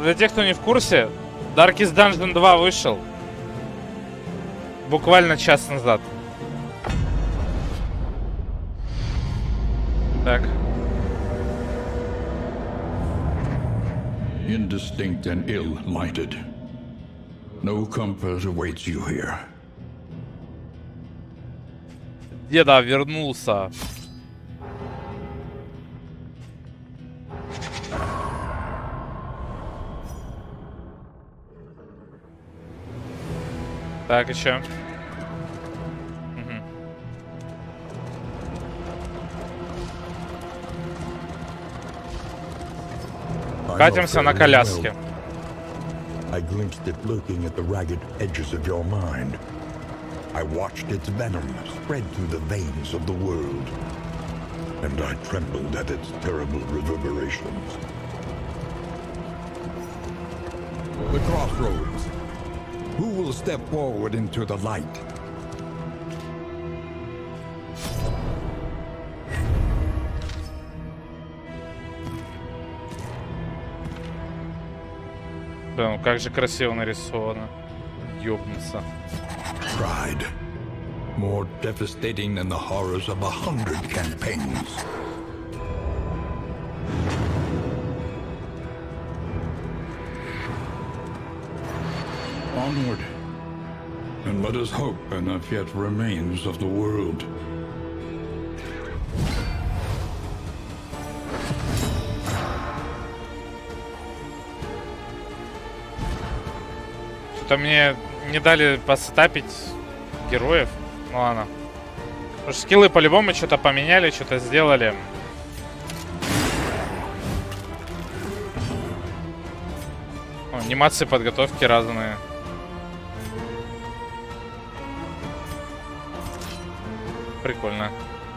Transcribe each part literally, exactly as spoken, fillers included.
Для тех, кто не в курсе, Darkest Dungeon два вышел буквально час назад. Так. Indistinct and ill-lighted. No comfort awaits you here. Деда вернулся. Так, и чё? Угу. Катимся на коляске. I glimpsed it lurking at the ragged edges of your mind. I watched its venom spread through the veins of the world, and I trembled at its terrible reverberations. The crossroads. Who will step forward into the light? Да, ну как же красиво нарисовано. Ёбнуться. Pride. More devastating than the horrors of a hundred campaigns. Onward. And let us hope enough yet remains of the world. Что-то мне не дали посетапить героев. Ну ладно. Потому что скиллы по-любому что-то поменяли, что-то сделали. О, анимации подготовки разные. Прикольно.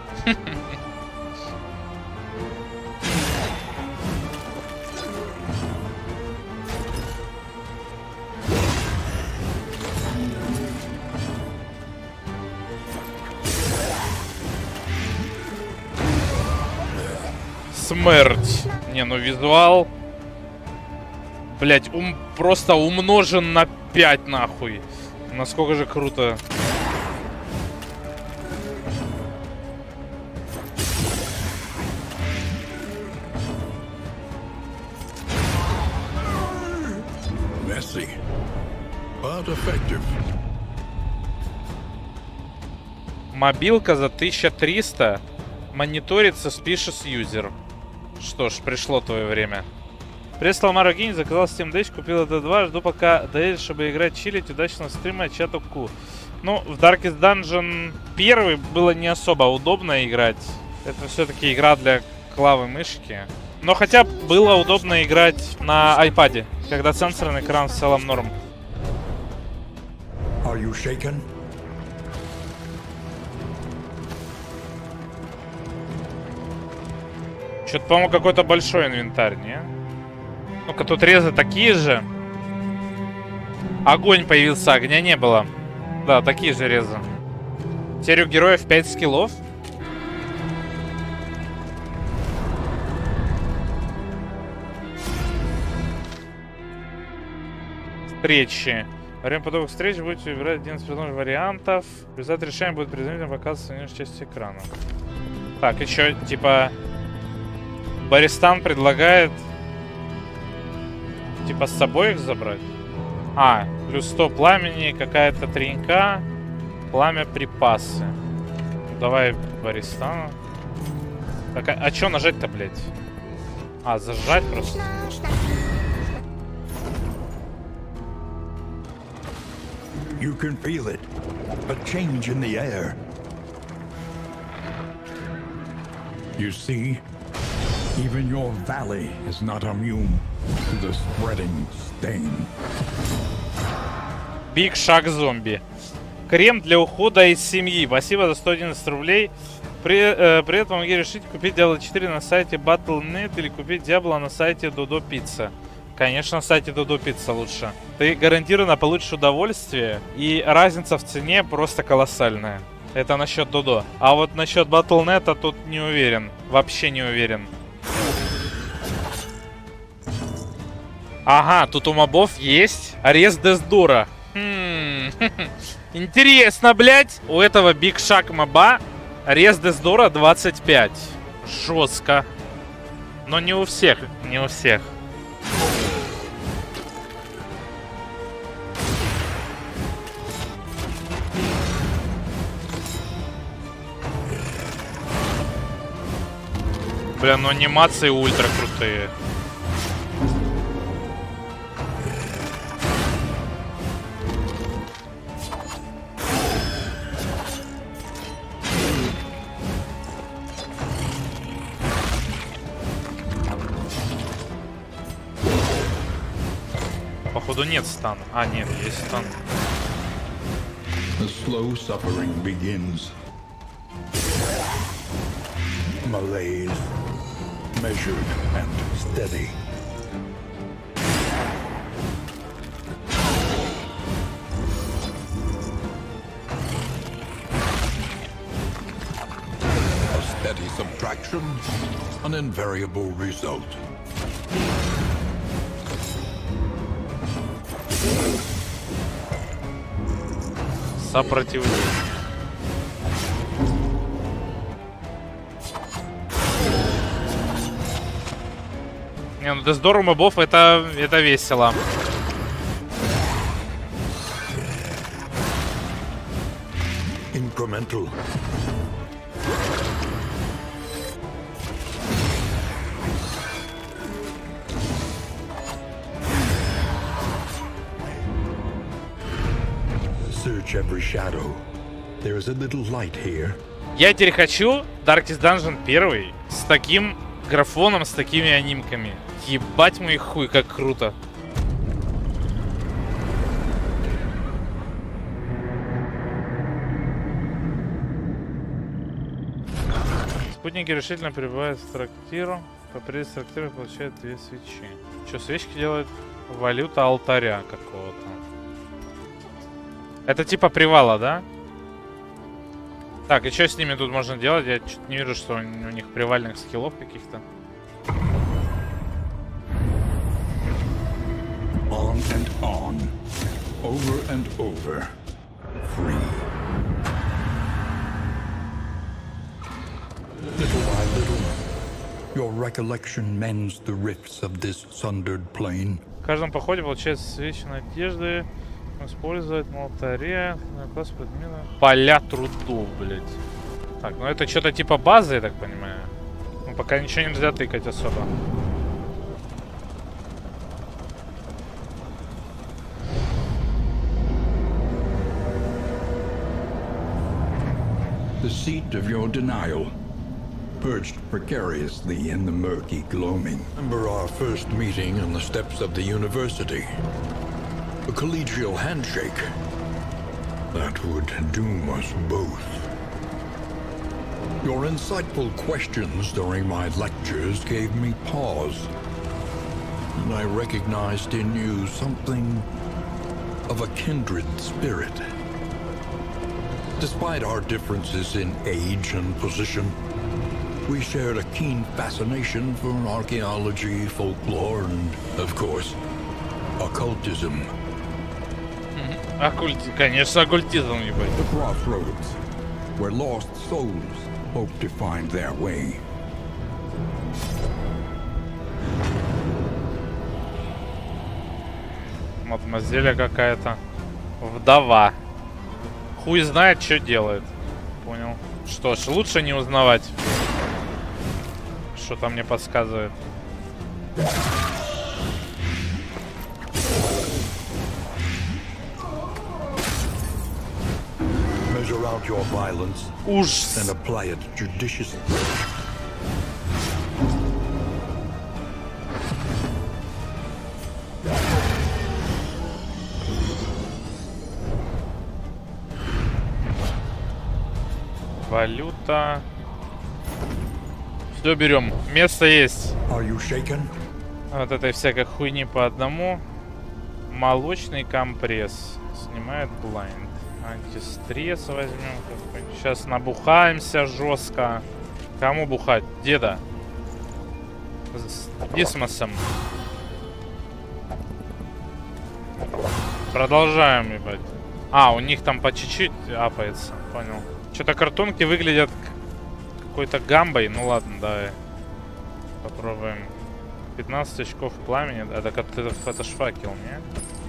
Смерть. Не, ну визуал. Блять, ум просто умножен на пять нахуй. Насколько же круто. Messy, but effective. Мобилка за тысячу триста. Мониторит suspicious user. Что ж, пришло твое время. Привет, Ламар Гейн, заказал Steam Deck, купил это два, жду пока доедет, чтобы играть, чилить, удачного стрима, чату ку. Ну, в Darkest Dungeon первый было не особо удобно играть. Это все-таки игра для клавы мышки. Но хотя было удобно играть на iPad, когда сенсорный экран в целом норм. Are you shaken? Что-то, по-моему, какой-то большой инвентарь, не? Ну-ка, тут резы такие же. Огонь появился, огня не было. Да, такие же резы. Теперь у героев пять скиллов. Встречи. Во время подобных встреч будете выбирать один из предложенных вариантов. Результат решения будет предварительно показываться в нижней части экрана. Так, еще, типа... Баристан предлагает типа с собой их забрать. А, плюс сто пламени, какая-то тренька, пламя припасы. Давай Баристана. Так, а, а что нажать-то, блядь? А, зажать просто. You can feel it. A change in the air. You see? Even your valley is not immune to the spreading stain. Биг шаг зомби. Крем для ухода из семьи. Спасибо за сто одиннадцать рублей. При, э, при этом могли решить купить Diablo четыре на сайте батл точка нет или купить Diablo на сайте Dodo Pizza. Конечно, на сайте Dodo Pizza лучше. Ты гарантированно получишь удовольствие, и разница в цене просто колоссальная. Это насчет Dodo. А вот насчет батл точка нет тут не уверен. Вообще не уверен. Ага, тут у мобов есть арест Дездора. Хм, интересно, блядь. У этого Big Shack моба арест Дездора двадцать пять. Жестко. Но не у всех, не у всех. Бля, ну анимации ультра крутые. Походу нет стана. А, нет, есть стан. The slow suffering begins. Malaise, measured and steady. A steady subtraction, an invariable result. Сопротивление. Не, ну Дездор у мобов это, это весело. Incremental. Search every shadow. There is a little light here. Я теперь хочу Darkest Dungeon один с таким графоном, с такими анимками. Ебать мой хуй, как круто. Спутники решительно прибывают в трактиру. По приезду в трактиру получают две свечи. Что, свечки делают? Валюта алтаря какого-то. Это типа привала, да? Так, и что с ними тут можно делать? Я что-то не вижу, что у них привальных скиллов каких-то. On and on. Over and over. Free. Little by little, your recollection mends the rifts of this sundered plain. В каждом походе получается свечи надежды. Использовать на алтаре. Класс предмета. Поля трудов, блять. Так, ну это что-то типа базы, я так понимаю. Ну пока ничего нельзя тыкать особо. The seat of your denial, perched precariously in the murky gloaming. Remember our first meeting on the steps of the university? A collegial handshake. That would doom us both. Your insightful questions during my lectures gave me pause. And I recognized in you something of a kindred spirit. Despite our differences in age and position, we shared a keen fascination for archaeology, folklore, and, of course, occultism. Оккульти... Конечно, оккультизм, ебать. The crossroads, where lost souls hope to find their way. Мадемуазель какая-то. Вдова. Хуй знает, что делает. Понял. Что ж, лучше не узнавать. Что там мне подсказывает. Measure out your violence Ужас. and apply it judiciously. Валюта. Все берем. Место есть. Are you shaken? Вот этой всякой хуйни по одному. Молочный компресс. Снимает блайнд. Антистресс возьмем. Сейчас набухаемся жестко. Кому бухать? Деда. С Дисмосом. Продолжаем, ебать. А, у них там по чуть-чуть апается. Понял. Что-то картонки выглядят какой-то гамбой. Ну ладно, давай. Попробуем. пятнадцать очков пламени. А, так это, это ж факел, не?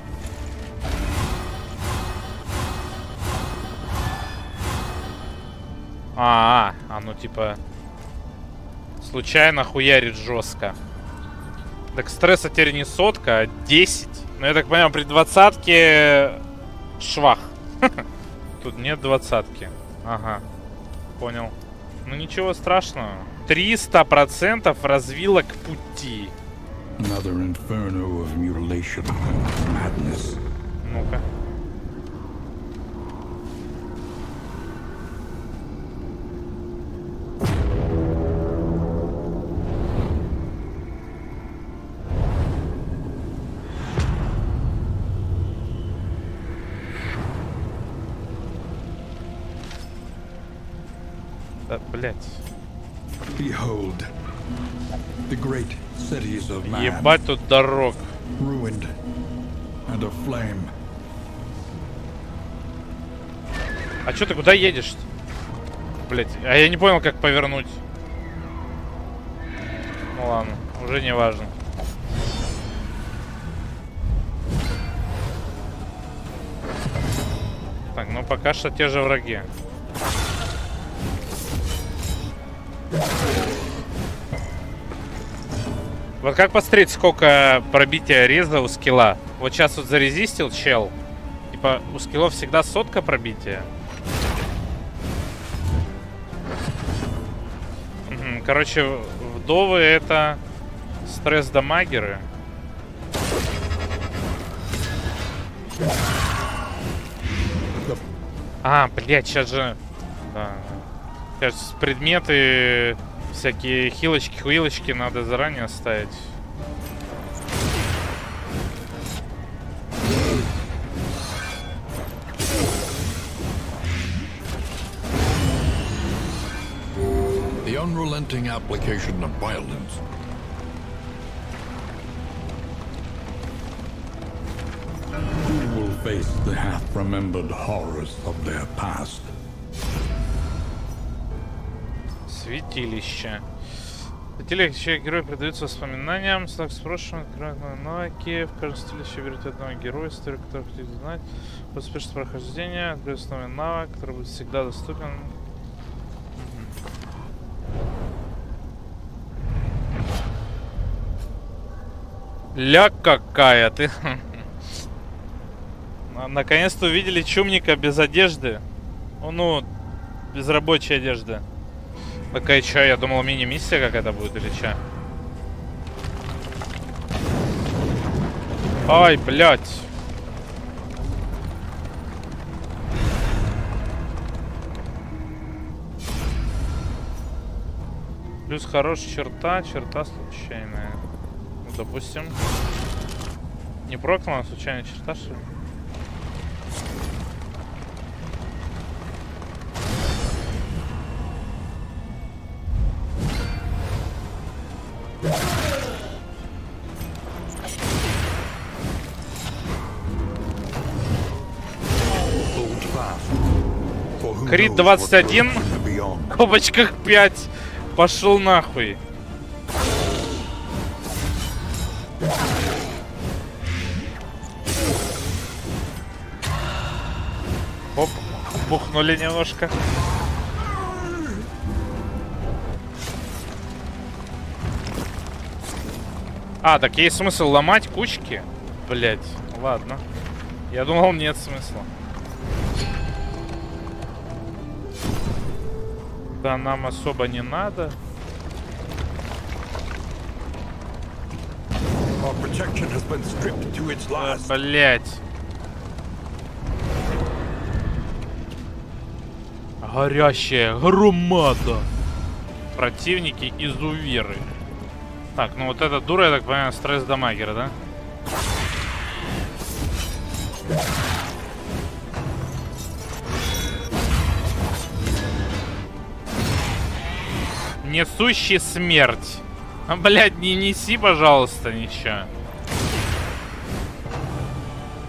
А, а, а, ну типа случайно хуярит жестко. Так стресса теперь не сотка, а десять. Ну я так понимаю, при двадцатке швах. Тут нет двадцатки. Ага, понял. Ну ничего страшного. триста процентов развилок пути. Another inferno of mutilation and madness. Ну-ка. Да, блять. Behold, the great cities of man, Ебать тут дорог. ruined and aflame. А чё ты куда едешь-то? Блять, а я не понял, как повернуть. Ну ладно, уже не важно. Так, ну пока что те же враги. Вот как посмотреть, сколько пробития реза у скилла? Вот сейчас вот зарезистил чел. Типа у скиллов всегда сотка пробития. Угу, короче, вдовы это стресс-дамагеры. А, блядь, сейчас же... Да. Сейчас предметы, всякие хилочки, хуилочки надо заранее оставить. The unrelenting application of violence. Who will face the half-remembered horrors of their past? Святилище. Святилище героя придаются воспоминаниям. Знак с прошлым, навыки. В каждом святилище берет одного героя, историю которого хотите знать. Успешное прохождение. Открыть основной навык, который будет всегда доступен. Ля какая ты. Наконец-то увидели чумника без одежды. Ну, без рабочей одежды. Такая чё, я думал мини-миссия какая-то будет или чё? Ай, блядь. Плюс хорошая черта, черта случайная. Ну, допустим. Не прокляна, случайная черта, что ли? Крит двадцать один, в копочках пять. Пошел нахуй. Оп, бухнули немножко. А, так есть смысл ломать кучки? Блять, ладно. Я думал, нет смысла. Да нам особо не надо. Блять. Горящая громада. Противники изуверы. Так, ну вот эта дура, я так понимаю, стресс-дамагер, да? Несущий смерть. А, блядь, не неси, пожалуйста, ничего.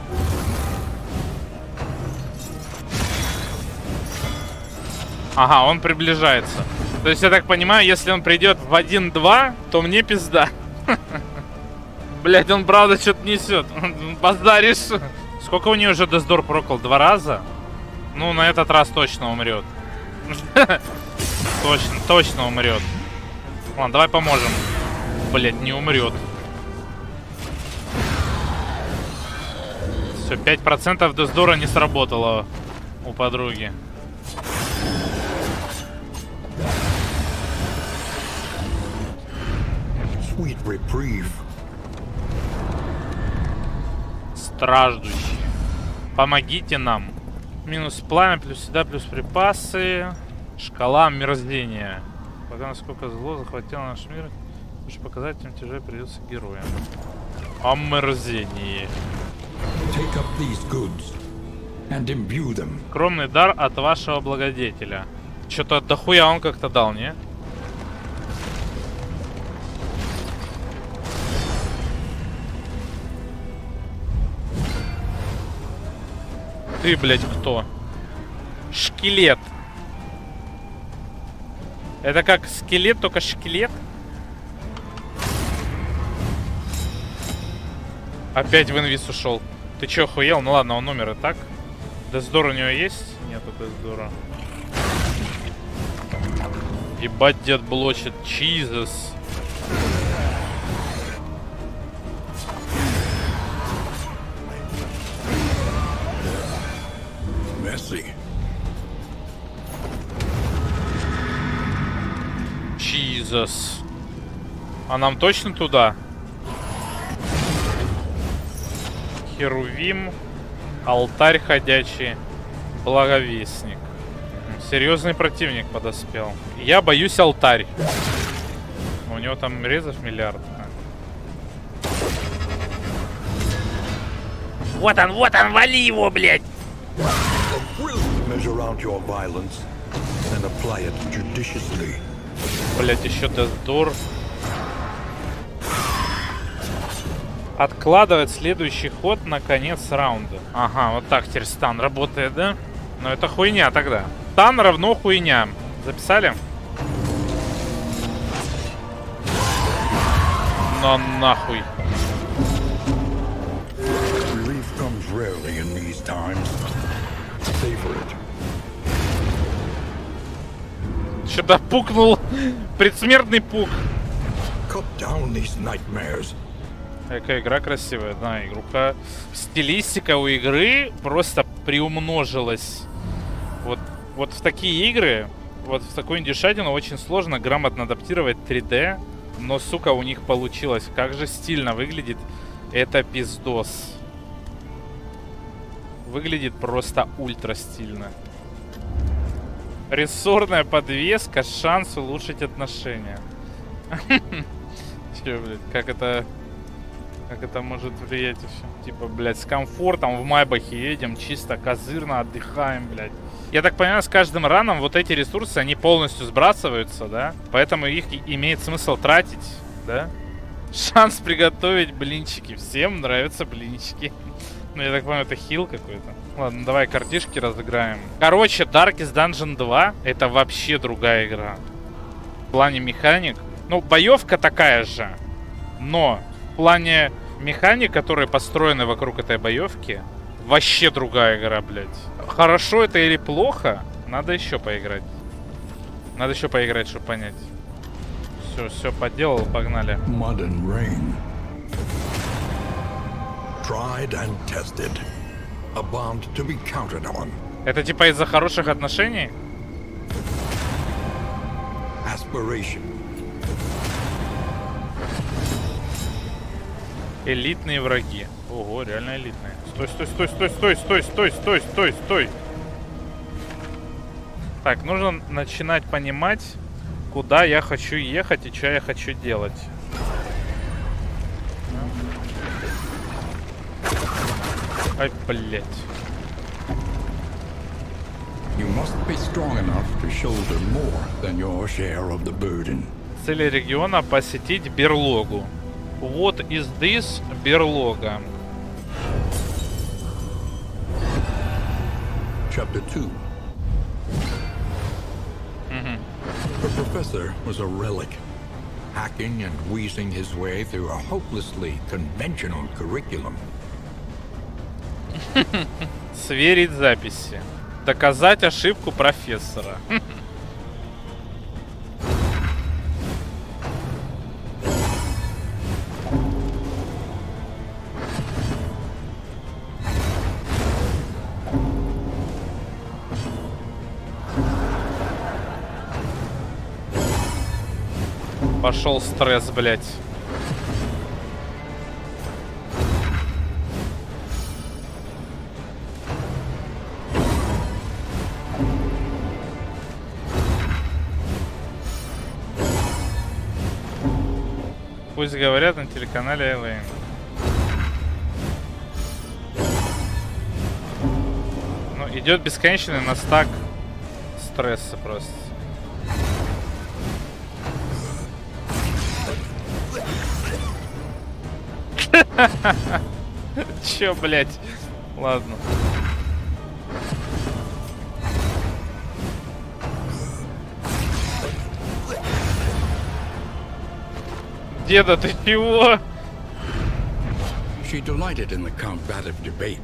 Ага, он приближается. То есть, я так понимаю, если он придет в один-два, то мне пизда. Блять, он правда что-то несет. Базаришь. Сколько у нее уже Дездор прокол? Два раза? Ну, на этот раз точно умрет. Точно, точно умрет. Ладно, давай поможем. Блять, не умрет. Все, пять процентов Дездора не сработало у подруги. Sweet reprieve. Страждущие. Помогите нам. Минус пламя, плюс еда, плюс припасы. Шкала омерзения. Пока насколько зло захватило наш мир, лучше показать, тем тяжелее придется героям. Омерзение. Take up these goods and imbue them. Скромный дар от вашего благодетеля. Что-то дохуя он как-то дал, не? Ты, блядь, кто? Шкелет. Это как скелет, только шкелет? Опять в инвиз ушел. Ты чё, охуел? Ну ладно, он умер и так. Дездор у него есть? Нету Дездора. Ебать, дед блочит. Чизус. Чизус. А нам точно туда? Херувим. Алтарь ходячий. Благовестник. Серьезный противник подоспел. Я боюсь алтарь. У него там резов миллиард. Вот он, вот он, вали его, блядь! Блядь, еще Дездор. Откладывать следующий ход на конец раунда. Ага, вот так теперь стан работает, да? Но это хуйня тогда. Стан равно хуйня. Записали? Но нахуй. Что-то пукнул. Предсмертный пук. Какая игра красивая, да, игруха. Стилистика у игры просто приумножилась. Вот, вот в такие игры, вот в такую индюшатину очень сложно грамотно адаптировать три дэ. Но, сука, у них получилось. Как же стильно выглядит. Это пиздос. Выглядит просто ультра стильно. Рессорная подвеска, шанс улучшить отношения. Че, блядь, как это... Как это может влиять и все? Типа, блядь, с комфортом в Майбахе едем, чисто козырно отдыхаем, блядь. Я так понимаю, с каждым раном вот эти ресурсы, они полностью сбрасываются, да? Поэтому их имеет смысл тратить, да? Шанс приготовить блинчики. Всем нравятся блинчики. Ну, я так понимаю, это хил какой-то. Ладно, давай картишки разыграем. Короче, Darkest Dungeon два это вообще другая игра. В плане механик. Ну, боевка такая же. Но в плане механик, которые построены вокруг этой боевки, вообще другая игра, блядь. Хорошо это или плохо, надо еще поиграть. Надо еще поиграть, чтобы понять. Все, все поделал, погнали. Это типа из-за хороших отношений? Элитные враги. Ого, реально элитные. Стой, стой, стой, стой, стой, стой, стой, стой, стой, стой. Так, нужно начинать понимать, куда я хочу ехать и что я хочу делать. Ай, блять. Цель региона — посетить берлогу. What is this? Берлога. Chapter two. The professor was a relic, hacking and wheezing his way through a hopelessly conventional curriculum. Сверить записи. Доказать ошибку профессора. Пошел стресс, блядь. Пусть говорят на телеканале Элэйн. Ну, идет бесконечный настак стресса просто. Чё, блядь? Ладно. Деда, ты чего? She delighted in the combative debate.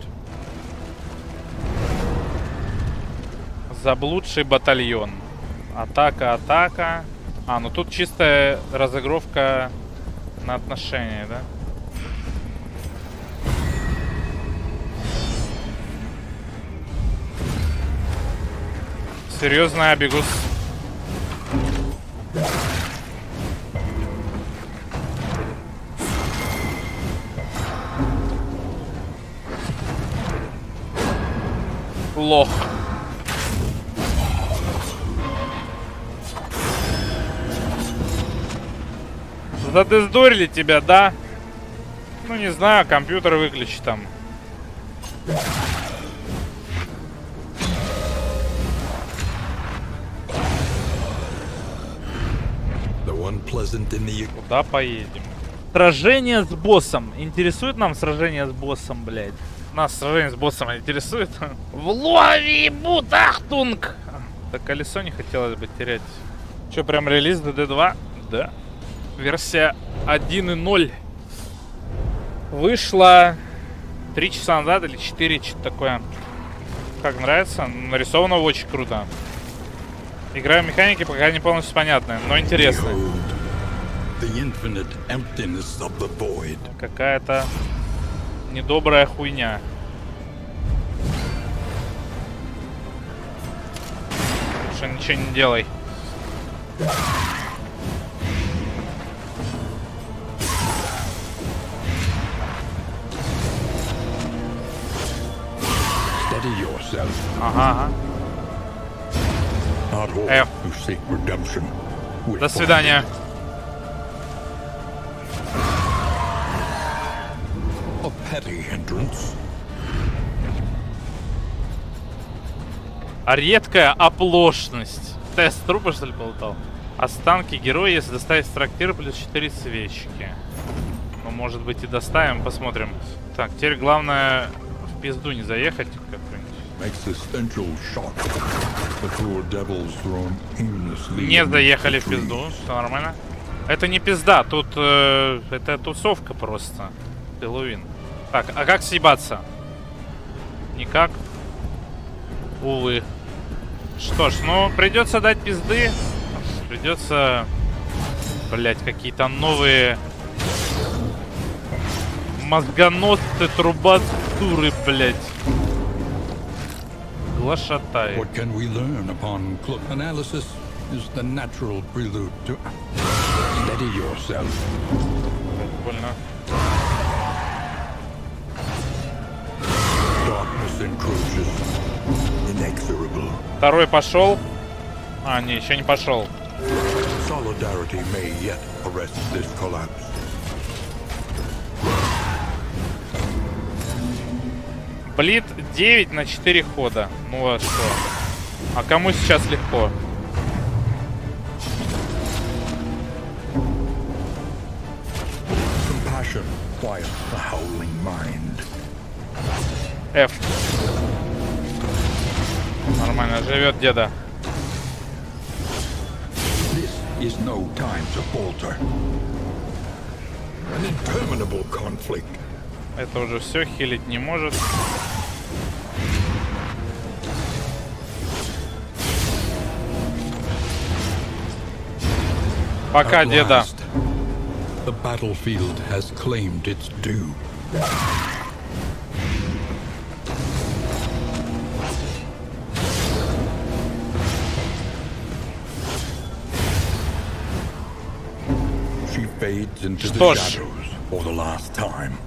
Заблудший батальон. Атака, атака. А, ну тут чистая разыгровка на отношения, да? Серьезно, Абигус. Лох. Задездорили тебя, да? Ну, не знаю, компьютер выключи там. Куда поедем? Сражение с боссом. Интересует нам сражение с боссом, блядь? Нас сражение с боссом интересует? В лови бутахтунг! Так колесо не хотелось бы терять. Че, прям релиз ди ди два? Да. Версия один и ноль. Вышла три часа назад или четыре, что-то такое. Как нравится? Нарисовано очень круто. Игра в механике пока не полностью понятная, но интересная. Какая-то недобрая хуйня. Лучше ничего не делай. Ага, ага. F. До свидания. А редкая оплошность. Тест трупа, что ли, полутал? Останки героя, если доставить в трактир, плюс четыре свечки. Ну, может быть, и доставим, посмотрим. Так, теперь главное в пизду не заехать как-нибудь. Не заехали в пизду, все нормально. Это не пизда, тут э, это тусовка просто. Хэллоуин. Так, а как съебаться? Никак. Увы. Что ж, ну придется дать пизды. Придется, блять, какие-то новые мозгоносцы, трубатуры, блять. Глашатай. What can we learn upon close analysis is the natural prelude to steady yourself. Больно. Darkness encroaches, inexorable. Второй пошел. А, не, еще не пошел. Solidarity may yet arrest this collapse. Блит девять на четыре хода. Ну а что? А кому сейчас легко? Compassion quiets the howling mind. F. Нормально, живет деда. is no time to falter. An interminable conflict. Это уже все, хилить не может. Пока, At деда. last, the battlefield has claimed its due. She fades into Что the ж. shadows for the last time.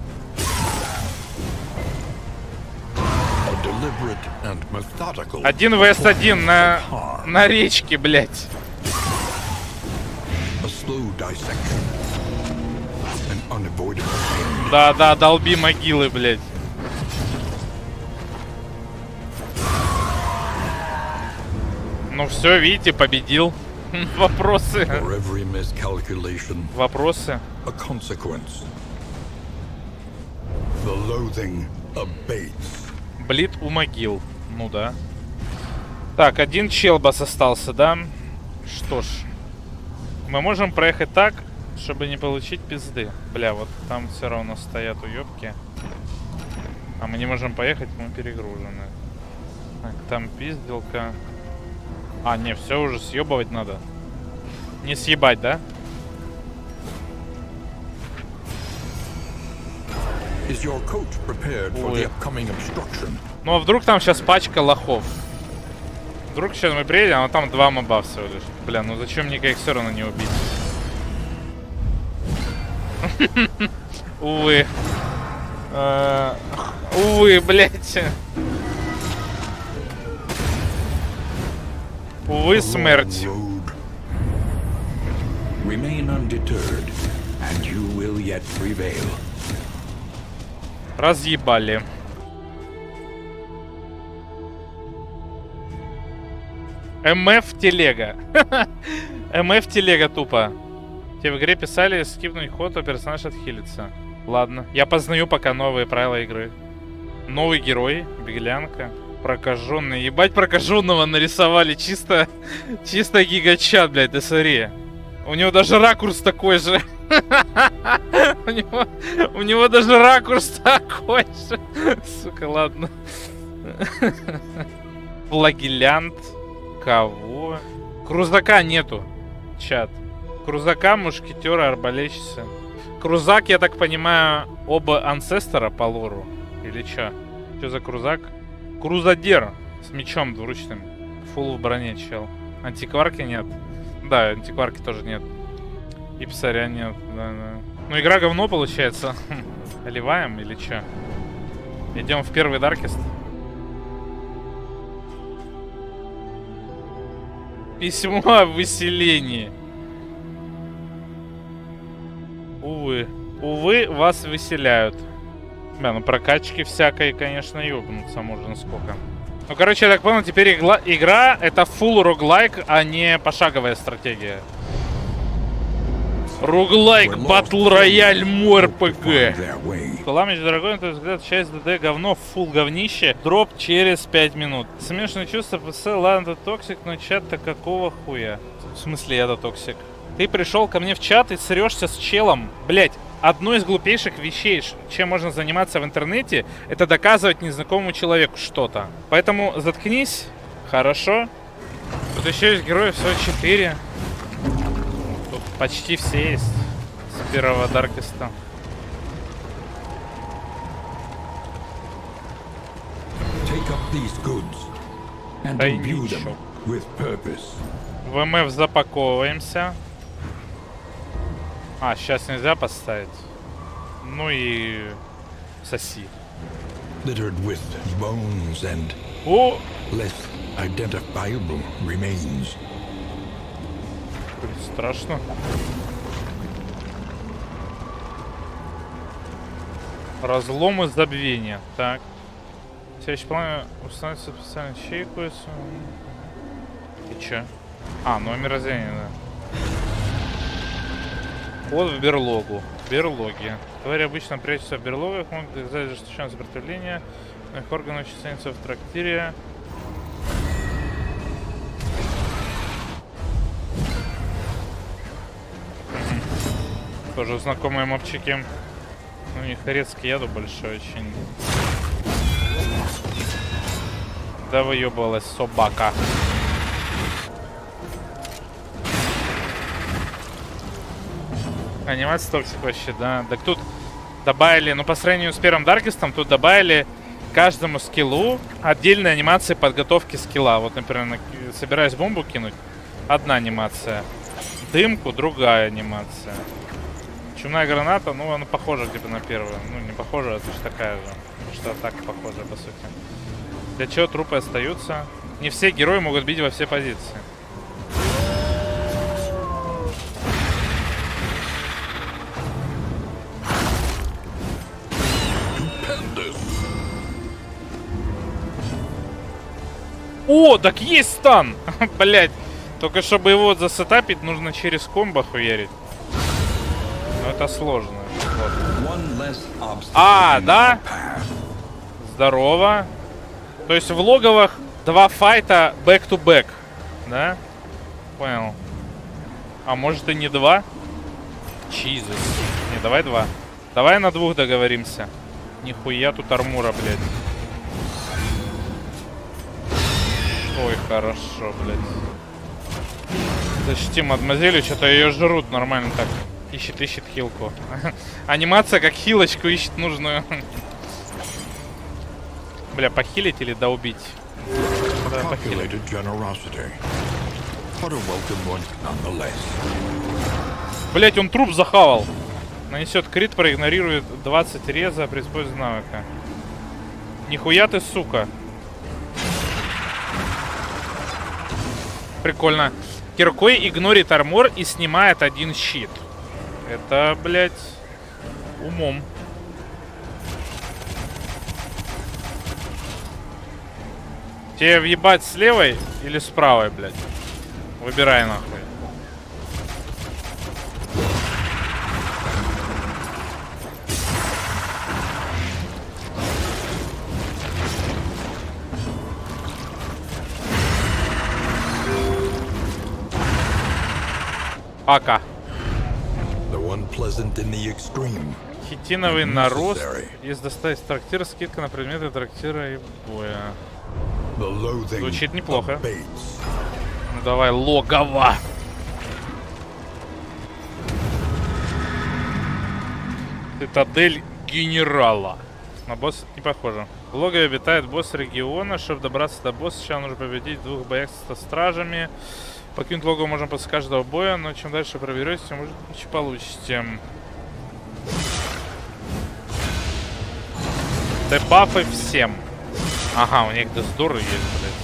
A deliberate and methodical. Один vs один на, на речке, блядь. A slow dissection. An unavoidable end. Да-да, долби могилы, блядь. Ну все, видите, победил. Вопросы. For every miscalculation, Вопросы. a consequence. The loathing abates. Блит у могил. Ну да. Так, один челбас остался, да? Что ж. Мы можем проехать так, чтобы не получить пизды. Бля, вот там все равно стоят уёбки. А мы не можем поехать, мы перегружены. Так, там пизделка. А, не, все уже съебывать надо. Не съебать, да? Is your coach prepared for the upcoming obstruction? Ну а вдруг там сейчас пачка лохов? Вдруг сейчас мы приедем, а там два моба всего лишь. Бля, ну зачем мне их все равно не убить? Увы. Увы, блять. Увы, смерть. Remain undeterred, and you will yet prevail. Разъебали. МФ телега. МФ телега тупо. Тебе в игре писали скипнуть ход, а персонаж отхилится. Ладно. Я познаю пока новые правила игры. Новый герой, беглянка. Прокаженный. Ебать, прокаженного нарисовали. Чисто. Чисто гигачат, блядь, ты смотри. У него даже ракурс такой же. У него, у него даже ракурс такой же. Сука, ладно. Флагелянт. Кого? Крузака нету. Чат. Крузака, мушкетера, арбалетчица. Крузак, я так понимаю, оба анцестора по лору. Или чё? Чё за крузак? Крузадер с мечом двуручным. Фулл в броне, чел. Антикварки нет. Да, антикварки тоже нет. И псаря нет, да, да. Ну, игра говно получается. Оливаем или чё? Идем в первый Даркест. Письмо о выселении. Увы. Увы, вас выселяют. Бля, ну прокачки всякой, конечно, ёбнуться можно сколько. Ну, короче, я так понял, теперь игла, игра это full роглайк, а не пошаговая стратегия. Роглайк, батл рояль, морпг. Каламич, дорогой, на твой взгляд, часть ДД говно, фул говнище. Дроп через пять минут. Смешанное чувство, ПС, ладно, ты токсик, но чат-то какого хуя? В смысле, я-то токсик? Ты пришел ко мне в чат и срешься с челом. Блять, одно из глупейших вещей, чем можно заниматься в интернете, это доказывать незнакомому человеку что-то. Поэтому заткнись. Хорошо. Тут еще есть героев всего четыре. Тут почти все есть с первого Даркеста. Take up these goods and imbue them with purpose. В МФ запаковываемся. А, сейчас нельзя поставить. Ну и соси. Littered with bones and О! less identifiable remains. Страшно. Разломы забвения. Так. Следующий план установить специальную ячейку. И чё? А, номер рождения, да. Вход в берлогу. Берлоги. Твари обычно прячутся в берлогах, могут доказать ожесточенное сопротивление. Их органы очень ценятся в трактире. Тоже знакомые мопчики. У них резкий яду большой очень. Да выебалась собака. Анимация токсик вообще, да. Так тут добавили, ну по сравнению с первым Даркестом, тут добавили каждому скиллу отдельные анимации подготовки скилла. Вот, например, собираюсь бомбу кинуть, одна анимация. Дымку, другая анимация. Чумная граната, ну она похожа типа на первую. Ну не похожа, это же такая же. Потому что атака похожа по сути. Для чего трупы остаются? Не все герои могут бить во все позиции. О, так есть стан! Блять. Только чтобы его засетапить, нужно через комбо хуярить. Но это сложно. А, да? Здорово. То есть в логовых два файта бэк-то-бэк. Да? Понял. А может и не два? Чизус. Не, давай два. Давай на двух договоримся. Нихуя тут армура, блядь. Ой, хорошо, блядь. Защити мадемуазель, что-то ее жрут нормально так. Ищет, ищет хилку. Анимация как хилочку ищет нужную. Бля, похилить или доубить? Да, похилить. Блять, он труп захавал. Нанесет крит, проигнорирует двадцать реза при использовании навыка. Нихуя ты, сука. Прикольно. Киркой игнорит армор и снимает один щит. Это, блядь, умом. Тебе въебать с левой или с правой, блядь? Выбирай нахуй. Ака. Хитиновый нарост. Есть достать трактир, скидка на предметы трактира и боя. Звучит неплохо. Ну давай, логово. Цитадель генерала. На босса не похоже. В логове обитает босс региона. Чтобы добраться до босса, сейчас нужно победить в двух боях со стражами. Покинуть логово можно после каждого боя, но чем дальше проберетесь, тем может ничего получите. Дебафы всем. Ага, у них дездоры есть,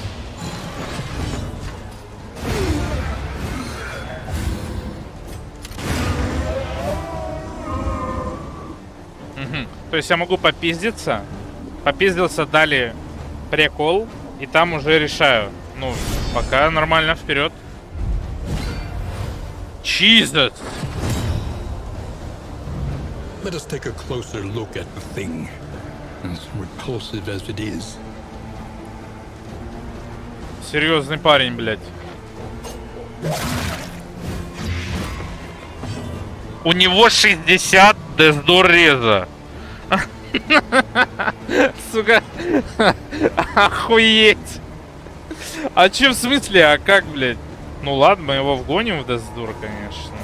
блядь. Угу. То есть я могу попиздиться. Попиздился, дали прикол, и там уже решаю. Ну, пока нормально, вперед. Jesus! Let us take a closer look at the thing, as repulsive as it is. Серьезный парень, блядь. У него шестьдесят дездор реза. Сука. Охуеть. А че в смысле? А как, блядь? Ну ладно, мы его вгоним в дездор, конечно.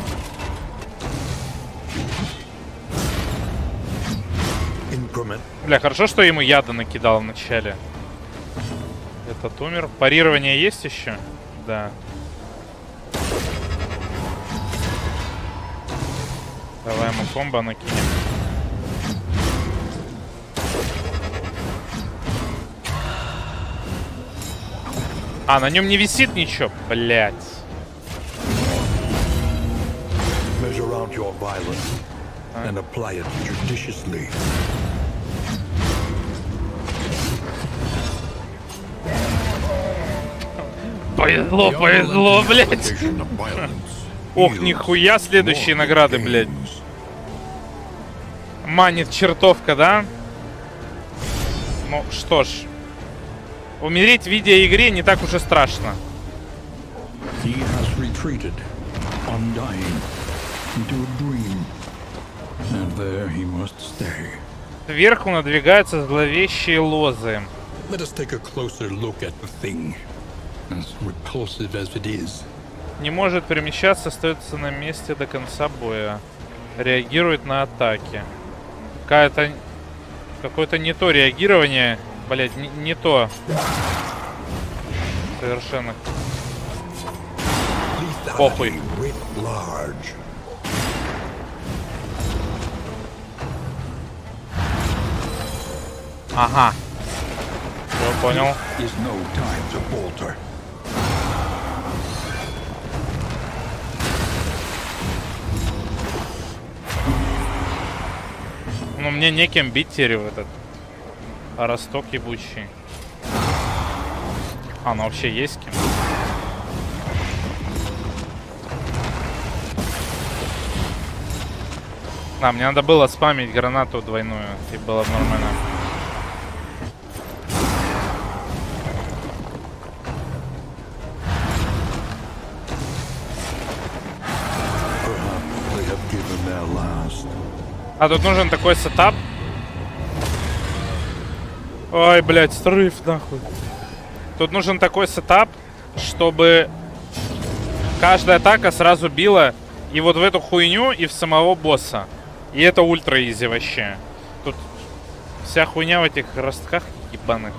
Бля, хорошо, что ему яда накидал в начале. Этот умер. Парирование есть еще? Да. Давай ему комбо накинем. А, на нем не висит ничего, блять. А? Повезло, повезло, блять. Ох, нихуя следующие награды, блять. Манит чертовка, да? Ну что ж. Умереть в видеоигре не так уж и страшно. And there he must stay. Сверху надвигаются зловещие лозы. Let us take a closer look at the thing, as repulsive as it is. Не может перемещаться, остается на месте до конца боя. Реагирует на атаки. Какая-то... Какое-то не то реагирование. Блять, не, не то. Совершенно. Похуй. Ага. Все, понял. Ну, мне неким бить теперь в этот росток ебучий. А, ну вообще есть кем. А, мне надо было спамить гранату двойную, и было бы нормально. А тут нужен такой сетап. Ой, блядь, срыв нахуй. Тут нужен такой сетап, чтобы каждая атака сразу била и вот в эту хуйню, и в самого босса. И это ультра изи вообще. Тут вся хуйня в этих ростках ебаных.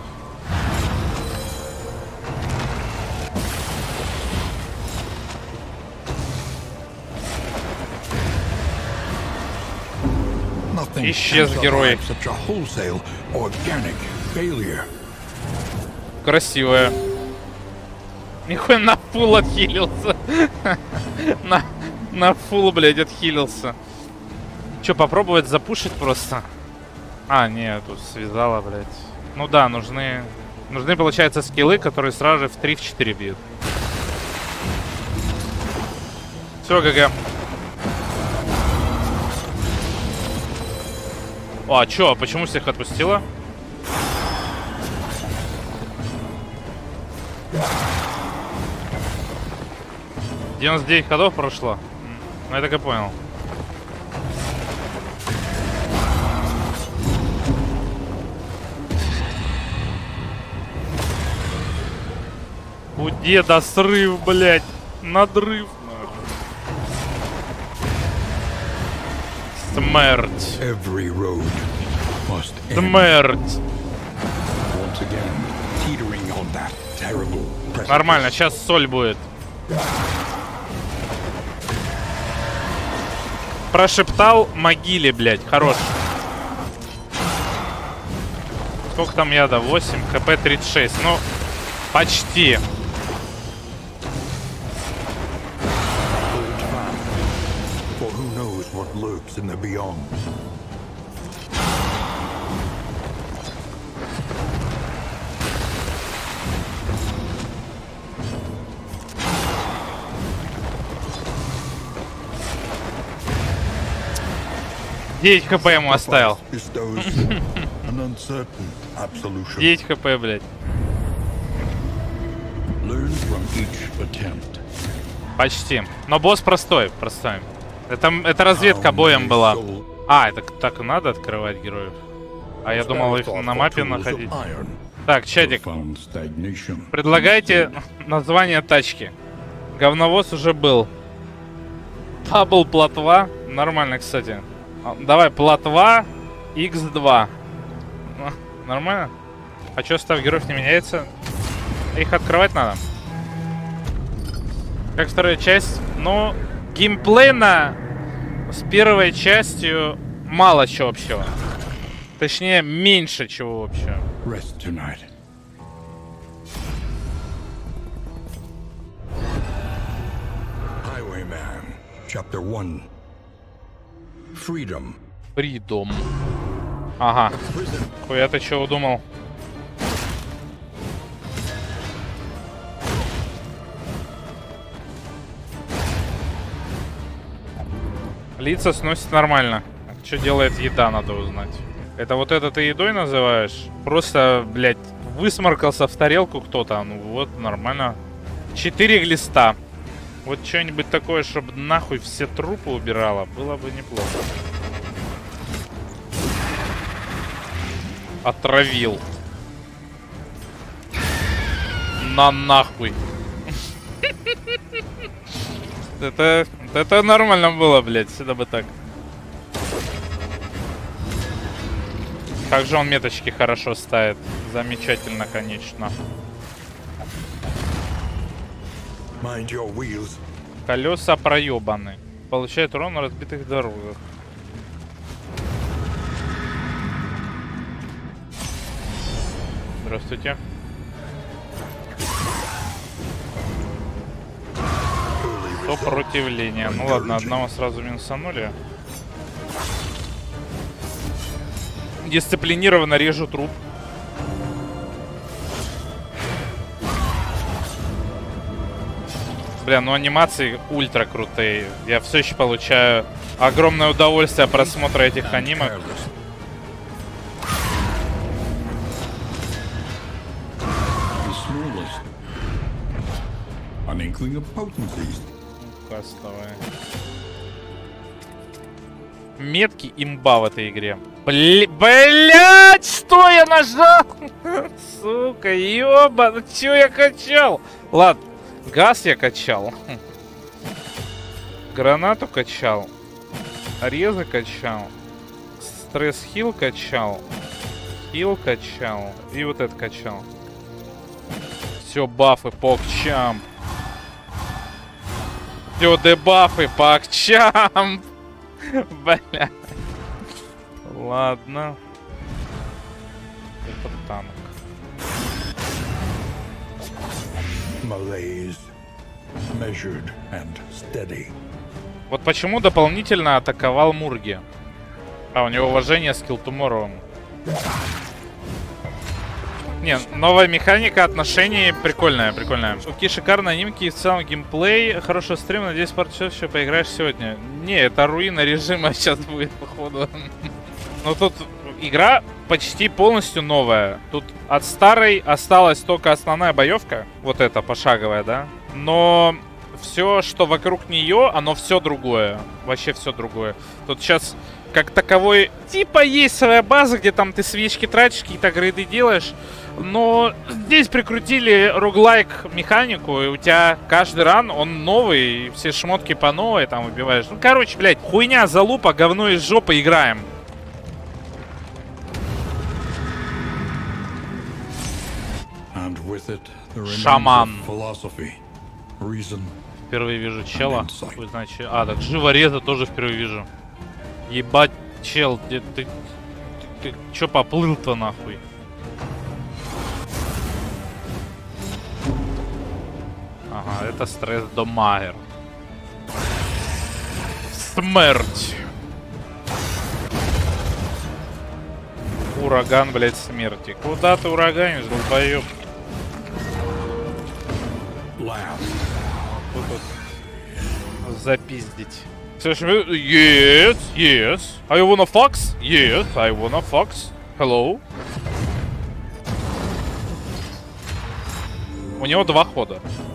Исчез герой. Красивая. Нихуя на фул отхилился. на, на фул, блядь, отхилился. Че, попробовать запушить просто? А, нет, тут связала, блядь. Ну да, нужны... Нужны, получается, скиллы, которые сразу же в три-четыре бьют. Все, ГГ. О, а чё, почему всех отпустила? девяносто девять ходов прошло. Ну, я так и понял. У деда срыв, блядь. Надрыв. Смерть. Смерть. Нормально, сейчас соль будет. Прошептал могиле, блядь, хорош. Сколько там яда? восемь, хп тридцать шесть. Ну, почти. девять хп ему оставил. девять хп, блядь. Почти. Но босс простой, простой. Это, это разведка боем была. А, это так и надо открывать героев. А я думал их на мапе находить. Так, чатик. Предлагайте название тачки. Говновоз уже был. Табл плотва. Нормально, кстати. Давай, плотва икс два. Нормально? А чё, состав героев не меняется? Их открывать надо. Как вторая часть? Ну, геймплейно с первой частью мало чего общего. Точнее, меньше чего общего. Highwayman, Chapter one. Freedom. Freedom. Ага. Хуя ты чего удумал? Лица сносит нормально. Что делает еда, надо узнать. Это вот это ты едой называешь? Просто, блядь, высморкался в тарелку кто-то. Ну вот, нормально. Четыре глиста. Вот что-нибудь такое, чтобы нахуй все трупы убирало, было бы неплохо. Отравил. На нахуй. Это, это нормально было, блядь. Всегда бы так. Как же он меточки хорошо ставит. Замечательно, конечно. Mind your wheels. Колеса проебаны. Получает урон на разбитых дорогах. Здравствуйте. Сопротивление. Ну ладно, одного сразу минусанули. Дисциплинированно режу труп. Бля, ну анимации ультра крутые. Я все еще получаю огромное удовольствие от просмотра этих анимок. Кастовые. Метки имба в этой игре. Бля... Блять, что я нажал? Сука, ёба, ну чё я качал? Ладно, газ я качал. Гранату качал. Резы качал. Стресс-хил качал. Хил качал. И вот это качал. Все бафы по кчам. Все дебафы по кчам. Бля. Ладно. Это танк. Malaise. Measured and steady. Вот почему дополнительно атаковал Мурги. А, у него уважение скилл Tomorrow. Не, новая механика отношений прикольная, прикольная. Какие шикарные анимки и в целом геймплей. Хороший стрим, надеюсь, пару часов еще поиграешь сегодня. Не, это руина режима сейчас будет, походу. Но тут игра почти полностью новая. Тут от старой осталась только основная боевка. Вот эта пошаговая, да? Но все, что вокруг нее, оно все другое. Вообще все другое. Тут сейчас как таковой, типа, есть своя база, где там ты свечки тратишь, какие-то грейды делаешь. Но здесь прикрутили роглайк механику, и у тебя каждый ран, он новый, и все шмотки по новой там выбиваешь. Ну, короче, блядь, хуйня, залупа, говно из жопы, играем. Шаман. Впервые вижу чела. Хуй знает, че... А, так живореза тоже впервые вижу. Ебать, чел, ты, ты, ты, ты чё поплыл-то нахуй? Ага, это стресс Домагер. Смерть. Ураган, блядь, смерти. Куда ты ураганишь, долбоёб? Вот тут запиздить. Yes, yes. I wanna fox? Yes, I wanna fox. Hello. У него два хода.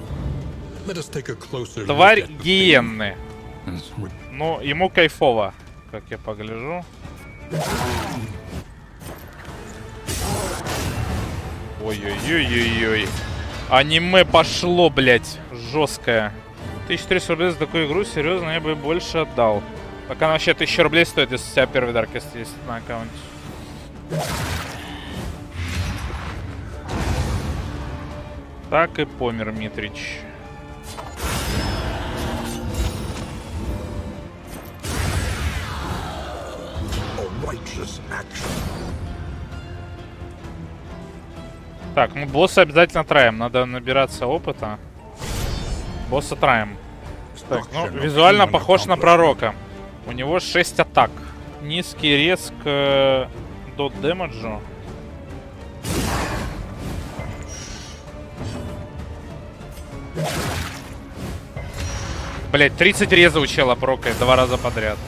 Тварь гиенны. Ну, ему кайфово, как я погляжу. Ой-ой-ой-ой-ой. Аниме пошло, блядь, жесткое. тысяча триста рублей за такую игру, серьезно, я бы больше отдал. Так она вообще тысяча рублей стоит, если у тебя первый Даркест есть на аккаунте. Так и помер Митрич. Так, мы босса обязательно траем. Надо набираться опыта. Босса траем. Так, ну, визуально похож на пророка. У него шесть атак. Низкий резк э, до дэмэджу. Блять, тридцать реза у чела прокает два раза подряд.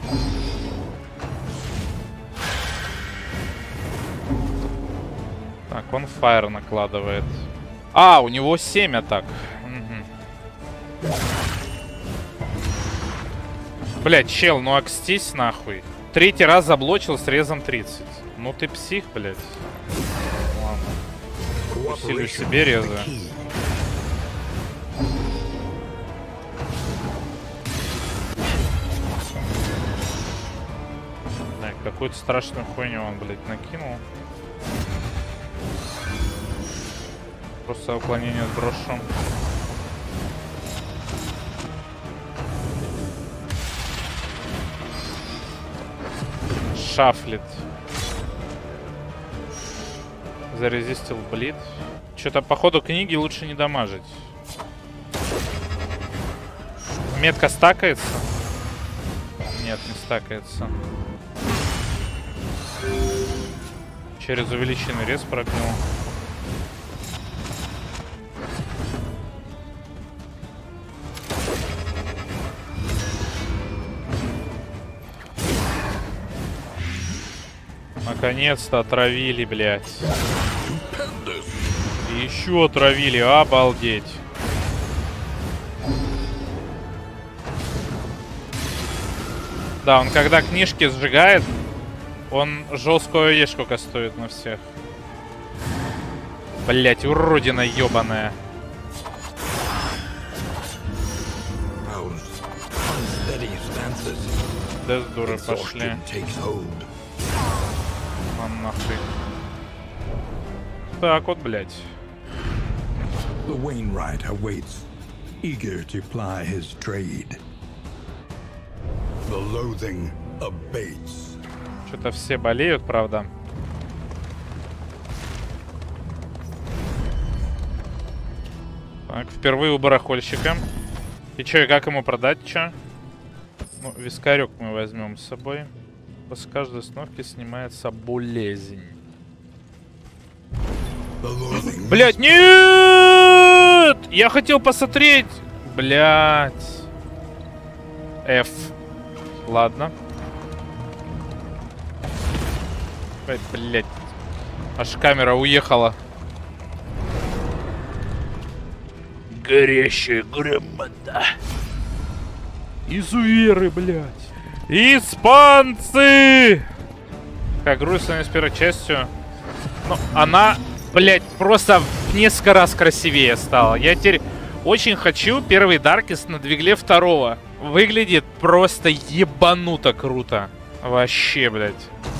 Так, он фаер накладывает. А, у него семь атак. Угу. Блять, чел, ну акстись нахуй. Третий раз заблочил с резом тридцать. Ну ты псих, блядь. Ладно. Усилю себе резы. Так, какую-то страшную хуйню он, блядь, накинул. Просто уклонение сброшу. Шафлит. Зарезистил блит. Что-то по ходу книги лучше не дамажить. Метка стакается? Нет, не стакается. Через увеличенный рез пробил. Наконец-то отравили, блядь. И еще отравили, обалдеть. Да, он когда книжки сжигает, он жесткую ешку кастует на всех. Блять, уродина ебаная. Да с дуры пошли. А нахуй. Так вот, блять. The Wainwright awaits, eager to ply his trade. The loathing abates. Что-то все болеют, правда. Так, впервые у барахольщика. И чё, и как ему продать, чё? Ну, вискарек мы возьмем с собой. После каждой установки снимается болезнь. Блять, нет! Я хотел посмотреть. Блять. F. Ладно. Ой, блять. Аж камера уехала. Горящая громада. Изуверы, блять. Испанцы! Как грустно с первой частью. Ну, она, блять, просто в несколько раз красивее стала. Я теперь очень хочу первый Darkest на двигле второго. Выглядит просто ебануто круто. Вообще, блять.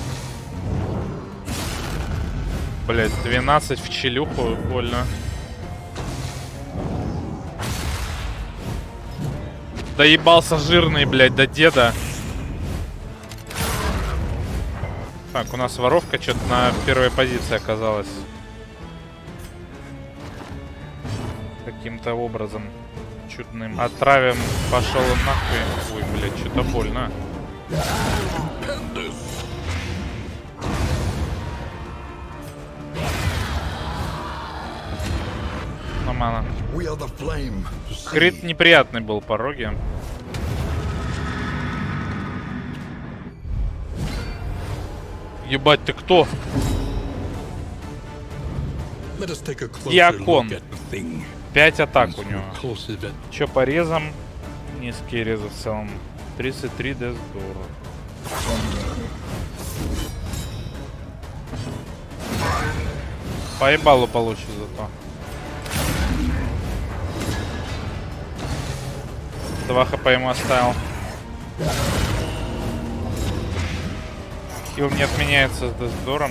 Блять, двенадцать в челюху, больно. Доебался жирный, блять, до деда. Так, у нас воровка что-то на первой позиции оказалась. Каким-то образом чудным. Отравим, пошел он нахуй. Ой, блядь, что-то больно. Нормально. Крит неприятный был по роге. Ебать, ты кто? Якон. пять атак у него. Че по резам? Низкие резы в целом. тридцать три дездора. Поебалу получишь зато. два хп ему оставил. Хил не отменяется с дездором.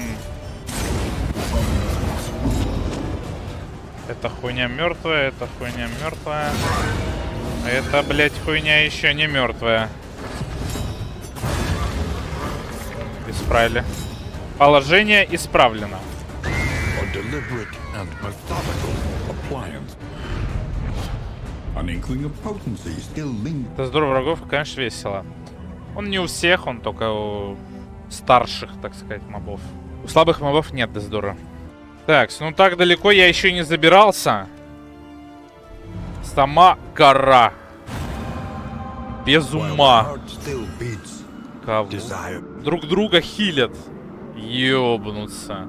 Это хуйня мертвая, это хуйня мертвая. А это, блять, хуйня еще не мертвая. Исправили. Положение исправлено. Дездор врагов, конечно, весело. Он не у всех, он только у старших, так сказать, мобов. У слабых мобов нет дездора. Так, ну так далеко я еще не забирался. Сама гора. Без ума. Кого? Друг друга хилят. Ёбнуться.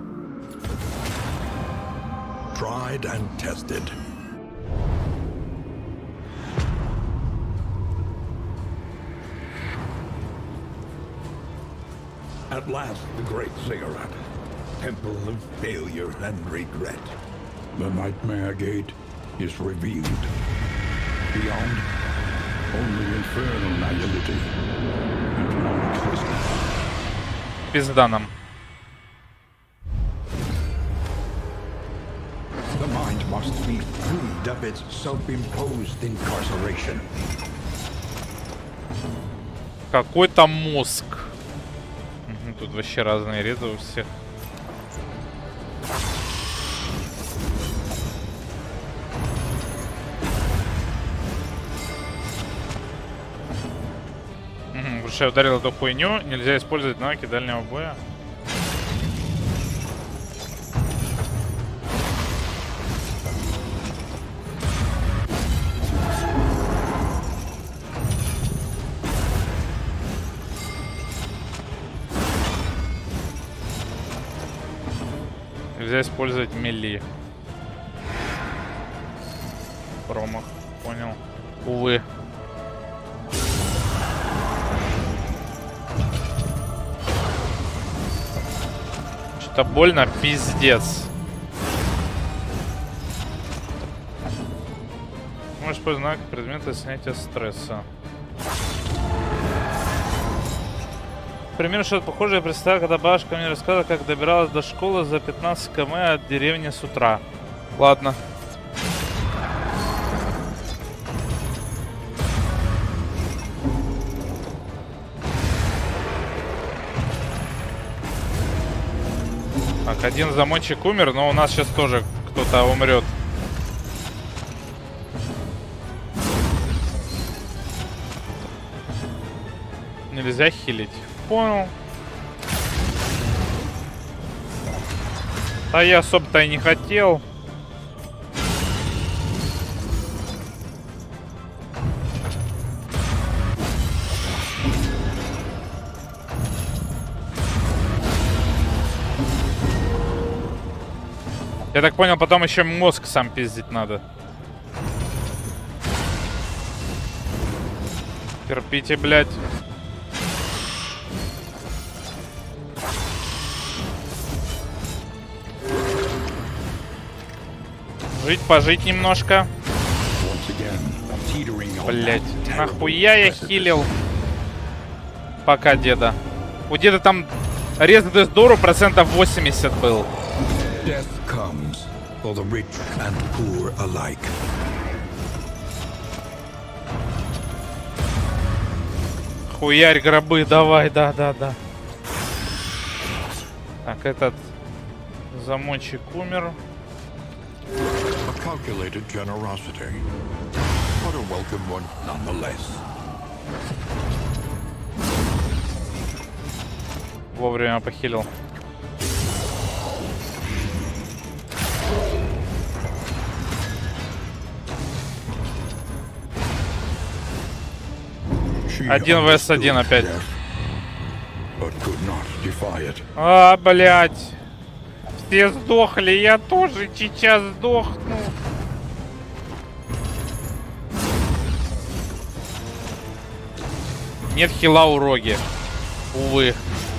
At last, the great ziggurat. Temple of failure and regret. The Nightmare Gate is revealed. Beyond, only infernal nihility and non-existence. Пизда нам. The mind must be freed of its self-imposed incarceration. Какой там мозг? Угу, тут вообще разные резы у всех. Угу, я ударил эту хуйню. Нельзя использовать навыки дальнего боя. Нельзя использовать мели. Промах. Понял. Увы. Что-то больно, пиздец. Можешь использовать предметы для снятия стресса. Примерно что-то похожее я представил, когда бабушка мне рассказывала, как добиралась до школы за пятнадцать километров от деревни с утра. Ладно. Так, один замочек умер, но у нас сейчас тоже кто-то умрет. Нельзя хилить. Понял. А я особо-то и не хотел. Я так понял, потом еще мозг сам пиздить надо. Терпите, блядь. Жить, пожить немножко. Блять, нахуя я хилил? Пока деда. У деда там резать из дуру процентов восемьдесят был. Хуярь гробы, давай, да, да, да. Так, этот замочек умер. Calculated generosity, but a welcome one nonetheless. Вовремя похилил. Один vs один опять. А, блять. Все сдохли, я тоже сейчас сдохну. Нет хила у Роги. Увы.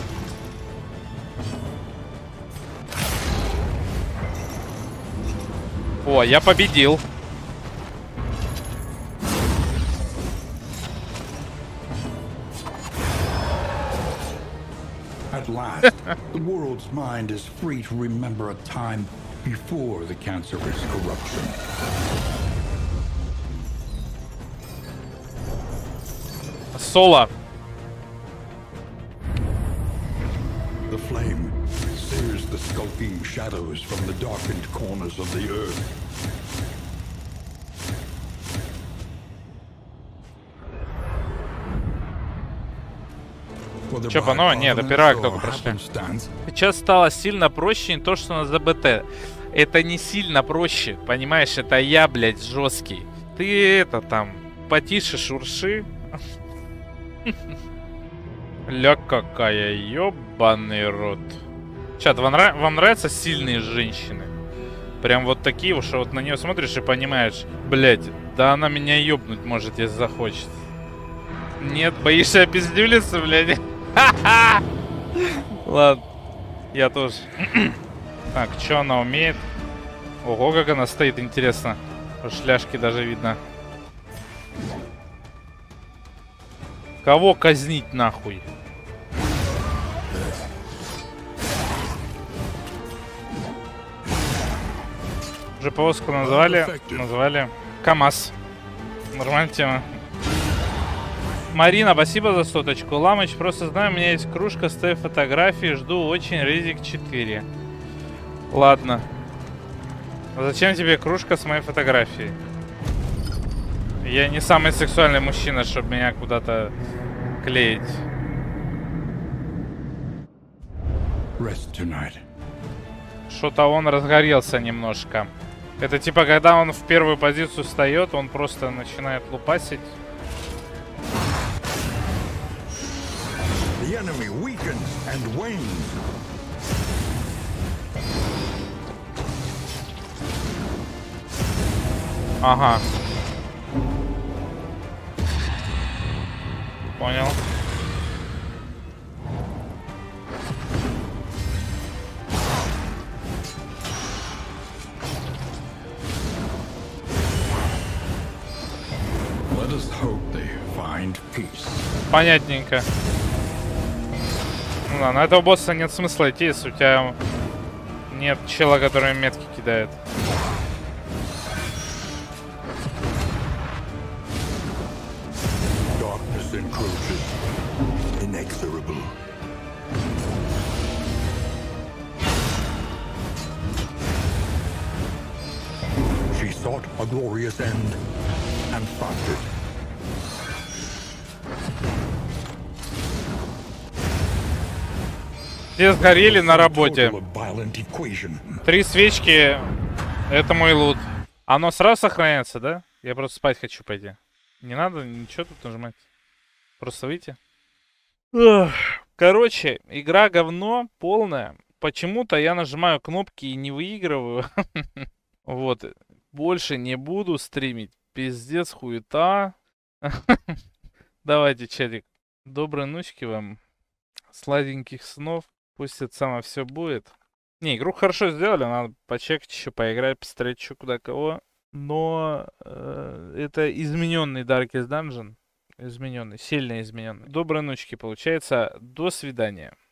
О, я победил. At last, the world's mind is free to remember a time before the cancerous corruption. Соло. The flame sears the skulking shadows from the darkened corners of the earth. Че, панове? Нет, допирак только прошли. Сейчас стало сильно проще не то, что на ЗБТ. Это не сильно проще, понимаешь? Это я, блядь, жесткий. Ты это там потише шурши. Ля какая, ёбаный рот. Чат, вам, нрав вам нравятся сильные женщины? Прям вот такие, что вот на нее смотришь и понимаешь, блядь, да она меня ёбнуть может, если захочет. Нет, боишься опиздюлиться, блядь? Ха-ха! Ладно, я тоже. Так, что она умеет? Ого, как она стоит, интересно. По шляшке даже видно. Кого казнить нахуй? Уже повозку назвали, назвали КамАЗ. Нормальная тема. Марина, спасибо за соточку. Ламыч, просто знаю, у меня есть кружка с той фотографией. Жду очень Резик четыре. Ладно. А зачем тебе кружка с моей фотографией? Я не самый сексуальный мужчина, чтобы меня куда-то клеить. Что-то он разгорелся немножко. Это типа, когда он в первую позицию встает, он просто начинает лупасить. The enemy weakens and wanes. Ага. Понял. Let us hope they find peace. Понятненько. Ну да, на этого босса нет смысла идти, если у тебя нет чела, который метки кидает. Darkness encroaches, inexorable. She sought a glorious end and found it. Все сгорели на работе. Три свечки. Это мой лут. Оно сразу сохраняется, да? Я просто спать хочу пойти. Не надо ничего тут нажимать. Просто выйти. Короче, игра говно полная. Почему-то я нажимаю кнопки и не выигрываю. Вот. Больше не буду стримить. Пиздец, хуета. Давайте, чатик. Доброй ночки вам. Сладеньких снов. Пусть это само все будет. Не, игру хорошо сделали, надо почекать еще, поиграть, посмотреть, что куда кого. Но э, это измененный Darkest Dungeon. Измененный, сильно измененный. Доброй ночки, получается. До свидания.